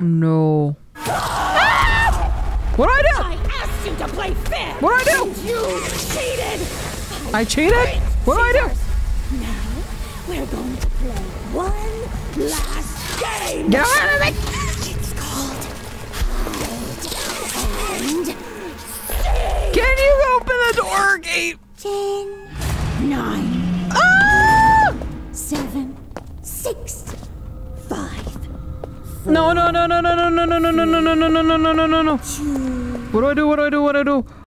No. Ah! What do I do? I asked you to play fair. What do I do? And you cheated. I cheated? What do I do? Now we're going to play one last game. Get out of it! It's called hide and seek. Can you open the door gate? 10, 9, Ah! 7, 6, 5. No, no, no, no, no, no, no, no, no, no, no, no, no, no, no, no, no. Two. What do I do? What do I do? What do I do?